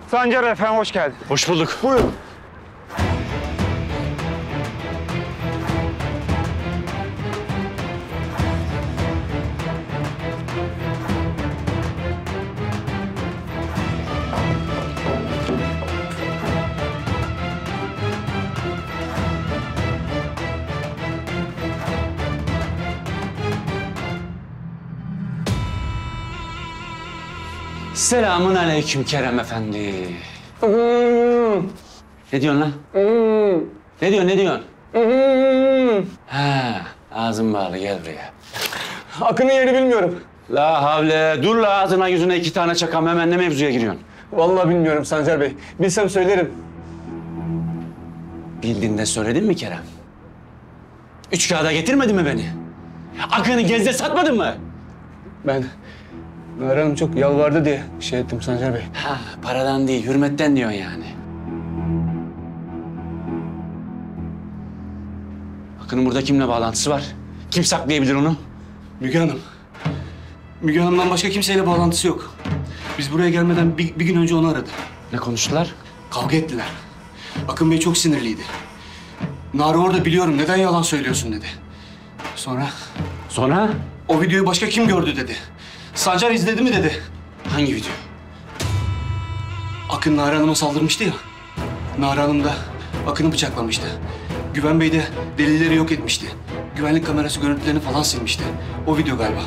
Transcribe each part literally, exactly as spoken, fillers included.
Sancar efendim hoş geldin. Hoş bulduk. Buyurun. Selamun aleyküm Kerem Efendi. Ne diyorsun lan? Ne diyorsun, ne diyorsun? Ha, ağzın bağlı, gel buraya. Akın'ın yerini bilmiyorum. La havle, dur la ağzına yüzüne iki tane çakam, hemen ne mevzuya giriyorsun? Vallahi bilmiyorum Sancar Bey. Bilsem söylerim. Bildiğinde söyledin mi Kerem? Üç kağıda getirmedin mi beni? Akın'ı gezde satmadın mı? Ben Nare Hanım çok yalvardı diye şey ettim Sancar Bey. Ha, paradan değil, hürmetten diyorsun yani. Akın'ın burada kimle bağlantısı var? Kim saklayabilir onu? Müge Hanım. Müge Hanım'dan başka kimseyle bağlantısı yok. Biz buraya gelmeden bir, bir gün önce onu aradı. Ne konuştular? Kavga ettiler. Akın Bey çok sinirliydi. Nare orada biliyorum, neden yalan söylüyorsun dedi. Sonra Sonra? o videoyu başka kim gördü dedi. Sancar izledi mi dedi. Hangi video? Akın Nare Hanım'a saldırmıştı ya. Nare Hanım da Akın'ı bıçaklamıştı. Güven Bey de delilleri yok etmişti. Güvenlik kamerası görüntülerini falan silmişti. O video galiba.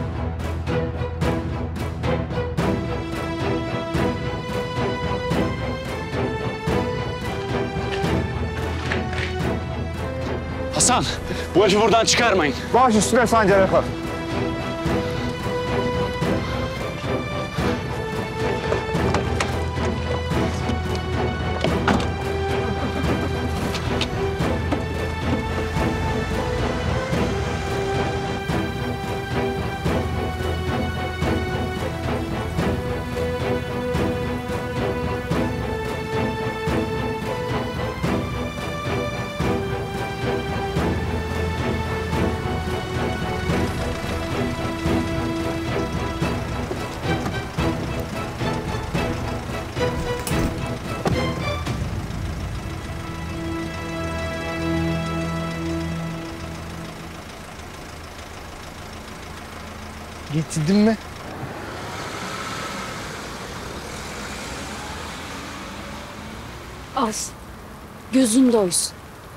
Hasan, bu herifi buradan çıkarmayın. Baş üstüne Sancar efendim. Getirdin mi? Az. Gözün doysun.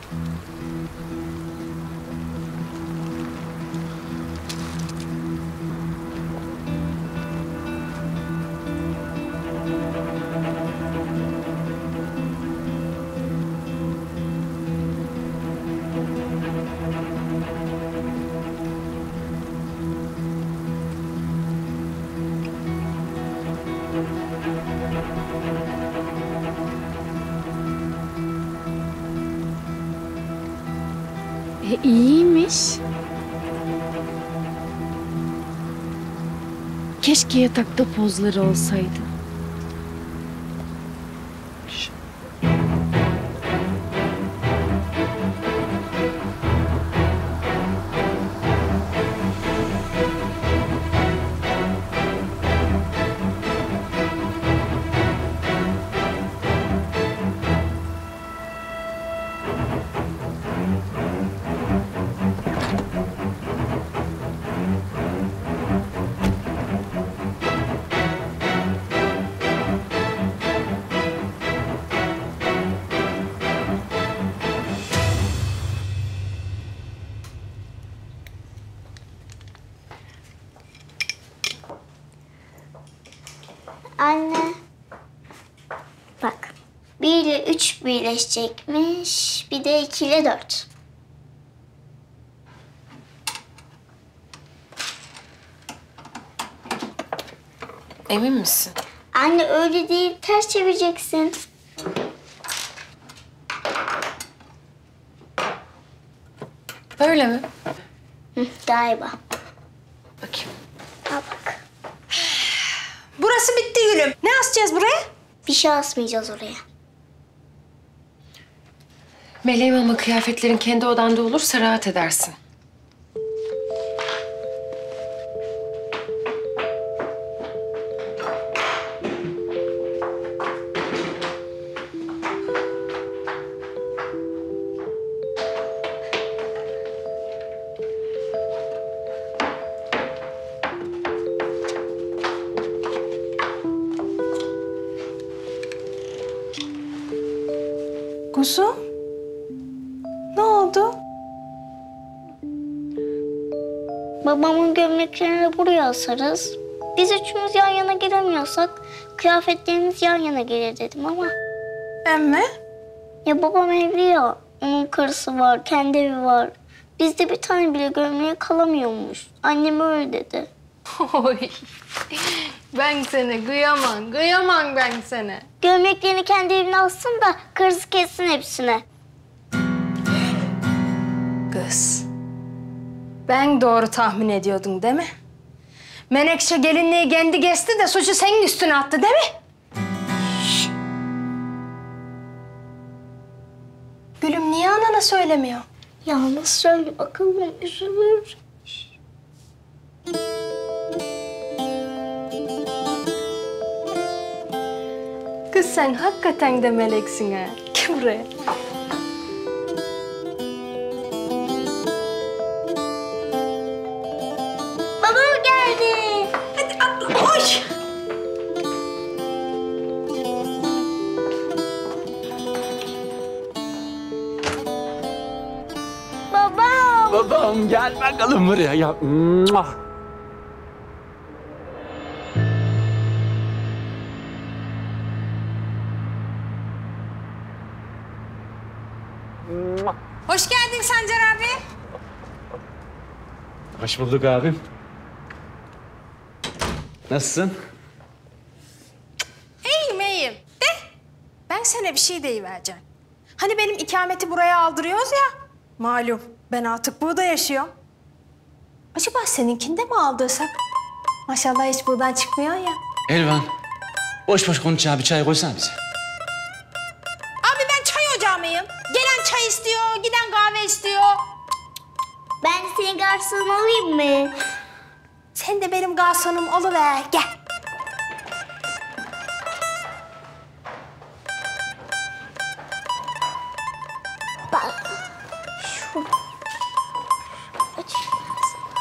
E, iyiymiş. Keşke yatakta pozları olsaydı. Anne. Bak. Bir ile üç birleşecekmiş. Bir de iki ile dört. Emin misin? Anne öyle değil. Ters çevireceksin. Böyle mi? Hı, galiba. Bakayım. Al bak. Burası bitti gülüm. Ne asacağız buraya? Bir şey asmayacağız oraya. Meleğim ama kıyafetlerin kendi odanda olursa rahat edersin. Kuzum. Ne oldu? Babamın gömleklerini buraya asarız. Biz üçümüz yan yana gelemiyorsak kıyafetlerimiz yan yana gelir dedim ama. Emme? Ya babam evli ya. Onun karısı var, kendi evi var. Bizde bir tane bile gömleğe kalamıyormuş. Annem öyle dedi. Oy. Ben seni kıyamam, kıyamam ben seni. Gömleklerini kendi evine alsın da karısı kessin hepsine. Kız. Ben doğru tahmin ediyordun değil mi? Menekşe gelinliği kendi kesti de suçu senin üstüne attı değil mi? Şşş. Gülüm niye anana söylemiyor? Yalnız söyle bakalım üzülür. Kız sen hakikaten de meleksin ha. Gel buraya. Babam geldi. Hadi atla koş. Babam. Babam gel bakalım buraya ya. Mua! Hoş geldin Sancar abi. Hoş bulduk abim. Nasılsın? İyiyim iyiyim. De ben sana bir şey deyivereceğim. Hani benim ikameti buraya aldırıyoruz ya. Malum ben artık burada yaşıyorum. Acaba seninkinde mi aldırsak? Maşallah hiç buradan çıkmıyor ya. Elvan, boş boş konuş abi, çay koysana bize. Abi ben çay ocağı mıyım? Gelen çay istiyor, giden kahve istiyor. Ben de senin garson olayım mı? Sen de benim garsonum oluver, gel. Bak. Şu. Açayım ben sana.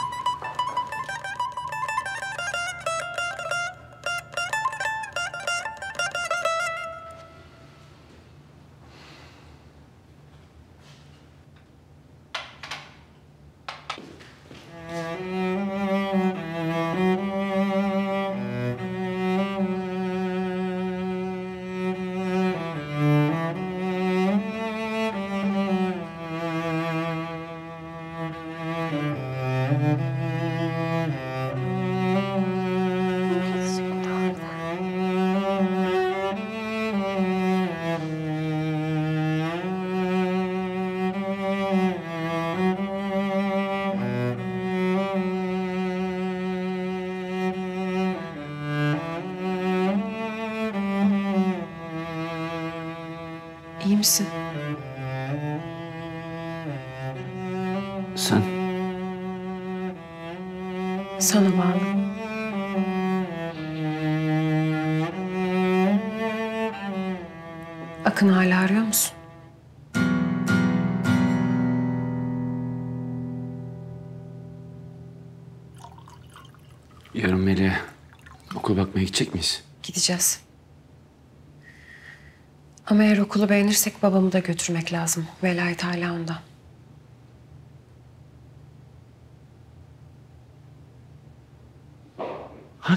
İyi misin? Sen? Sana bağlı. Akın'ı hala arıyor musun? Yarın Melih'e okul bakmaya gidecek miyiz? Gideceğiz. Ama eğer okulu beğenirsek babamı da götürmek lazım. Velayet hala onda. Ha?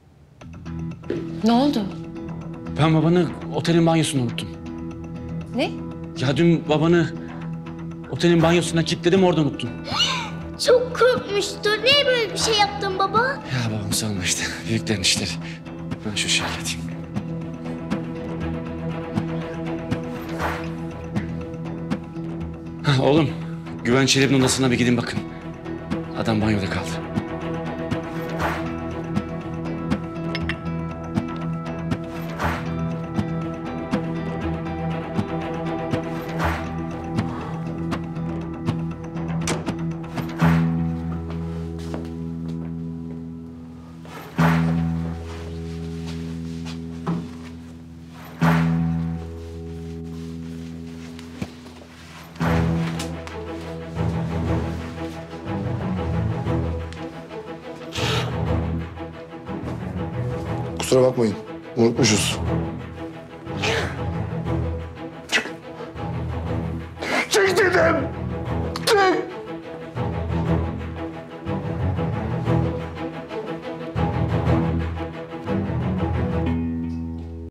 Ne oldu? Ben babanı otelin banyosunda unuttum. Ne? Ya dün babanı otelin banyosuna kilitledim, orada unuttum. Çok korkmuştur. Niye böyle bir şey yaptın baba? Ya babam sorma işte, büyüklerin işleri. Ben şu işi halledeyim. Ha, oğlum, Güven Çelebi'nin odasına bir gidin bakın. Adam banyoda kaldı. Kusura bakmayın. Unutmuşuz. Çek dedim.